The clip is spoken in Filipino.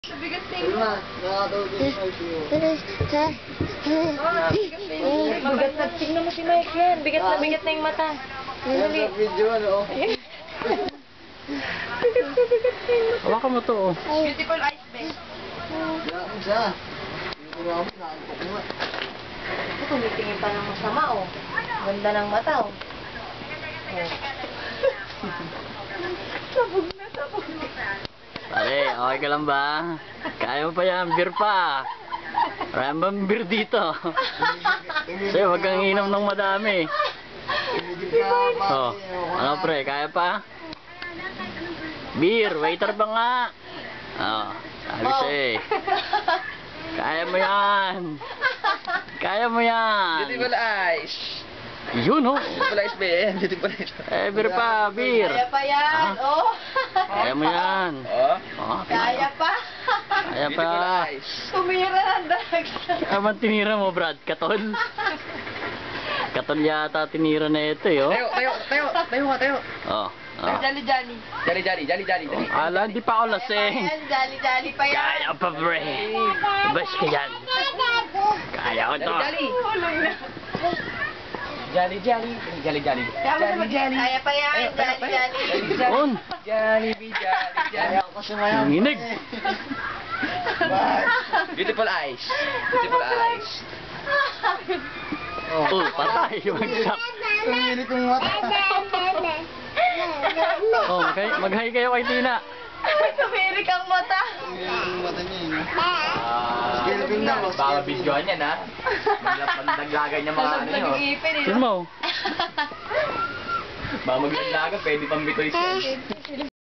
Bigat tingin. Bigat na. Tingnan mo si Mike yan. Bigat na yung mata. Dali. Video ano? Bigat na yung mata. Hawakan mo to, oh. Beautiful eyes, babe. Isa. Yung mga mo, naantok mo. Tumitingin pa ng masama, oh. Ganda ng mata, oh. Sabog na. Pare, okay ka lang ba? Kaya mo pa yan, beer pa. Marami bang beer dito? Sa'yo, wag kang inom ng madami. Oh, ano pre, kaya pa? Beer, waiter ba nga? Oh, sabi siya eh. Kaya mo yan. Kaya mo yan. Beautiful eyes. Yun, oh. Beautiful eyes, babe. Beautiful eyes. Beer pa, beer. Kaya pa yan, oh. Kaya mo yan. Oh. Oh, Kaya pa. Kaya pa. Beautiful eyes. Tumira ng dags. Aman tinira mo, Brad? Katol? Katol yata tinira na ito, eh, oh. Tayo. Oh. Oh. Jolly. Jali. Ala, hindi pa ako lasing. Jolly pa yan. Kaya pa, pre. Bas ka yan. Kaya ko to. Jali. Kaya pa yan, Jolly. On. Jali. Kaya ko kasi ngayon. Nanginig. Beautiful eyes. Oh, patay. Magsak. Tumili kong mata. Oh, mag-hi kayo kay Tina. Tumirik ang mata. Yung mata niya yun. Skilping na. Baka videoan yan, ha? Maglaglagay niya mga ano yun. Nag-ipin, eh. Sino mo? Baka maglaglagan, pwede pang bitoy siya.